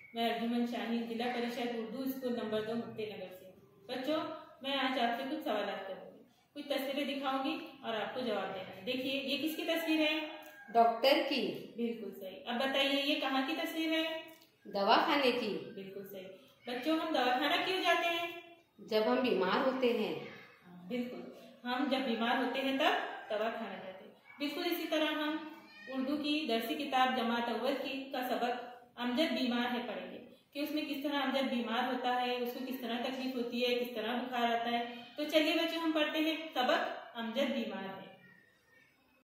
मैं अर्जुमन शाहीन, जिला परिषद उर्दू स्कूल नंबर 2 मुक्तिनगर से। बच्चों, मैं आज आपसे कुछ सवाल करूंगी, कुछ तस्वीरें दिखाऊंगी और आपको जवाब देना है। देखिए, ये किसकी तस्वीर है? डॉक्टर की। बिल्कुल सही। अब बताइए, ये कहाँ की तस्वीर है? दवाखाने की। बिल्कुल सही। बच्चों, हम दवाखाना क्यों जाते हैं? जब हम बीमार होते हैं। बिल्कुल, हम जब बीमार होते हैं तब दवाखाना जाते हैं। बिल्कुल इसी तरह हम उर्दू की दरसी किताब जमात अव्वल की का सबक अमजद बीमार है पढ़ेंगे कि उसमें किस तरह अमजद बीमार होता है, उसको किस तरह तकलीफ होती है, किस तरह बुखार आता है। तो चलिए बच्चों, हम पढ़ते हैं सबक अमजद बीमार है।